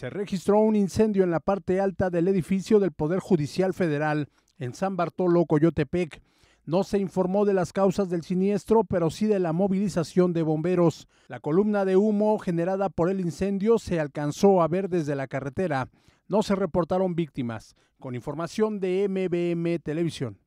Se registró un incendio en la parte alta del edificio del Poder Judicial Federal en San Bartolo, Coyotepec. No se informó de las causas del siniestro, pero sí de la movilización de bomberos. La columna de humo generada por el incendio se alcanzó a ver desde la carretera. No se reportaron víctimas. Con información de MBM Televisión.